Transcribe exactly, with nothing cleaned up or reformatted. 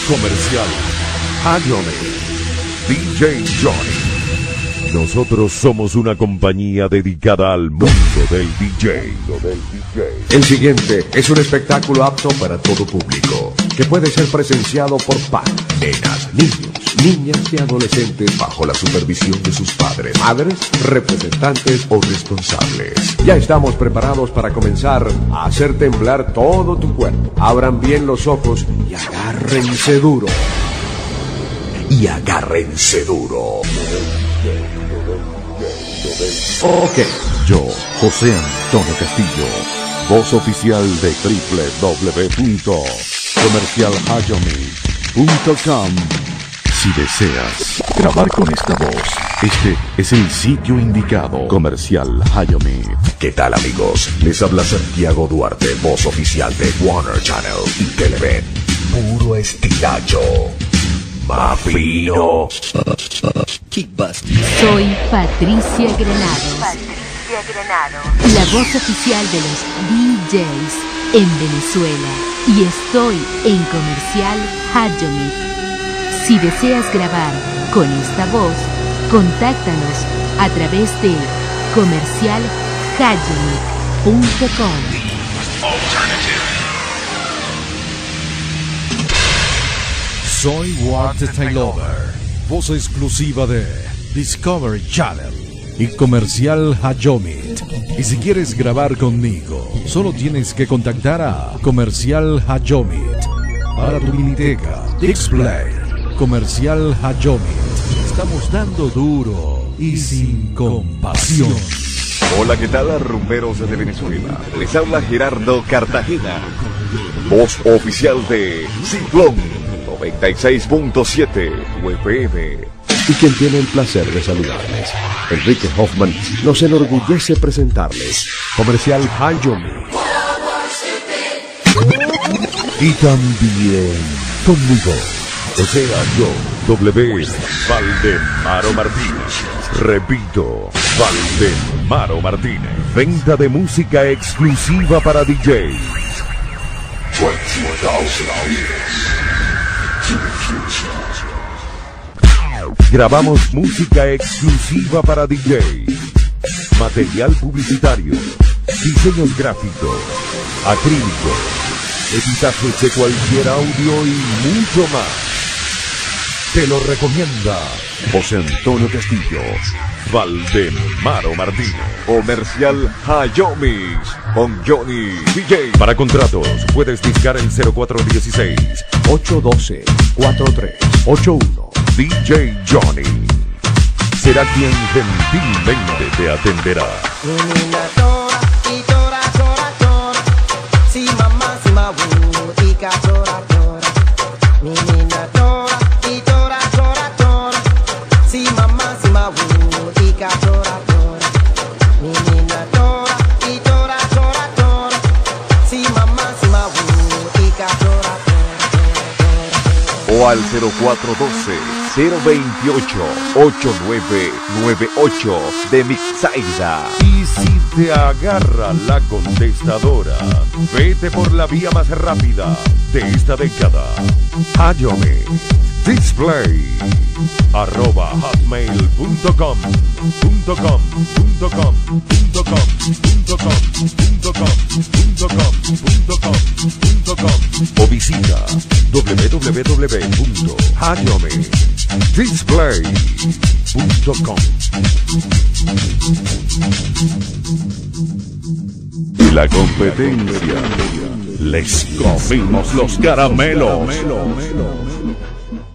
Comercial Hayome, D J Johnny. Nosotros somos una compañía dedicada al mundo del D J. El siguiente es un espectáculo apto para todo público, que puede ser presenciado por padres, nenas, niños, niñas y adolescentes bajo la supervisión de sus padres, madres, representantes o responsables. Ya estamos preparados para comenzar a hacer temblar todo tu cuerpo. Abran bien los ojos y agárrense duro. Y agárrense duro. Ok. Yo, José Antonio Castillo, voz oficial de doble u doble u doble u punto comercial hayome punto com. Si deseas grabar con esta voz, este es el sitio indicado. Comercial Hayome. ¿Qué tal, amigos? Les habla Santiago Duarte, voz oficial de Warner Channel y Televen. Puro estilacho. Mafino. Soy Patricia Granado. Patricia Granado. La voz oficial de los D Js en Venezuela. Y estoy en Comercial Hayome. Si deseas grabar con esta voz, contáctanos a través de comercial hayome punto com. Soy Walter Taylover, voz exclusiva de Discovery Channel y Comercial Hayome. Y si quieres grabar conmigo, solo tienes que contactar a Comercial Hayome para tu miniteca Display. Comercial Hayome. Estamos dando duro y sin compasión. Hola, ¿qué tal, rumberos de Venezuela? Les habla Gerardo Cartagena, voz oficial de Ciclón noventa y seis punto siete U F M. Y quien tiene el placer de saludarles, Enrique Hoffman, nos enorgullece presentarles Comercial Hayome. Y también conmigo, o sea yo, W. Valdemaro Martínez. Repito, Valdemaro Martínez. Venta de música exclusiva para D Js. Grabamos música exclusiva para D Js. Material publicitario, diseños gráficos, acrílicos, editajes de cualquier audio y mucho más. Te lo recomienda José Antonio Castillo, Valdemaro Martínez. Comercial Hayome con Johnny D J. Para contratos puedes discar el cero cuatro uno seis, ocho uno dos, cuatro tres ocho uno. D J Johnny será quien gentilmente te atenderá. O al cero cuatro uno dos, cero dos ocho, ocho nueve nueve ocho de Mixaida. Y si te agarra la contestadora, vete por la vía más rápida de esta década. Hayome Display arroba hotmail punto com punto com punto com punto com punto com punto com punto com punto com punto com o visita w w w punto hayome display punto com. Y la competencia les comimos los caramelos.